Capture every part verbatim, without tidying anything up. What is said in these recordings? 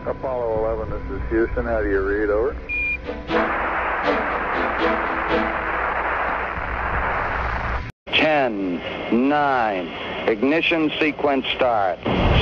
Apollo eleven, this is Houston. How do you read? Over. Ten, nine, ignition sequence start.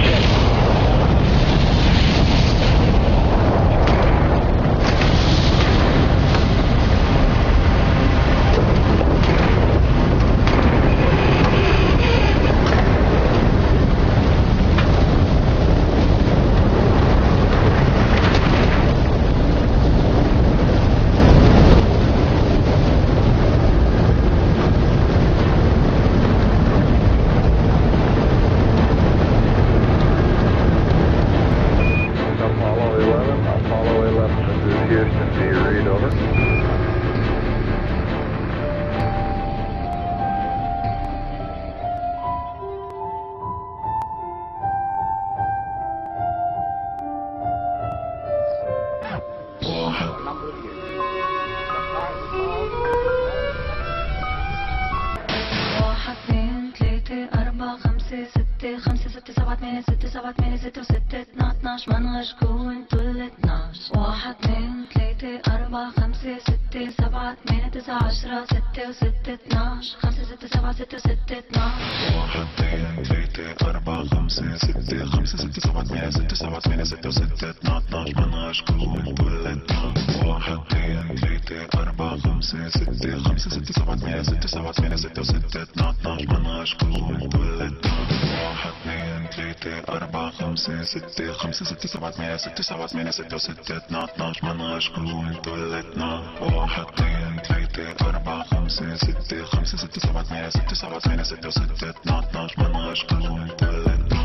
Houston, do you read? Over. واحد اثنين ثلاثة أربعة خمسة ستة خمسة ستة سبعة ثمانية ستة سبعة ثمانية ستة وستة اثنا عشر منغش كون طول اثناش. واحد اثنين ثلاثة أربعة خمسة ستة سبعة ثمانية تسعة عشرة ستة وستة اثناش خمسة ستة سبعة ستة وستة اثناش. واحد اثنين ثلاثة أربعة خمسة ستة خمسة ستة سبعة ثمانية ستة سبعة ثمانية ستة وستة اثنا عشر منغش كون طول اثناش. واحد اثنين ثلاثة أربعة خمسة ستة خمسة ستة سبعة ثمانية ستة سبعة ثمانية ستة وستة اثنا عشر منغش كون طول اثناش. واحد اثنين ثلاثة أربعة خمسة ستة خمسة ستة سبعة ثمانية ستة سبعة ثمانية ستة وستة اثنا عشر منغش كون طول اثناش. واحد اثنين ثلاثة أربعة خمسة ستة خمسة ستة سبعة ثمانية ستة سبعة ثمانية ستة وستة اثنا عشر منغش كون طول اثناش.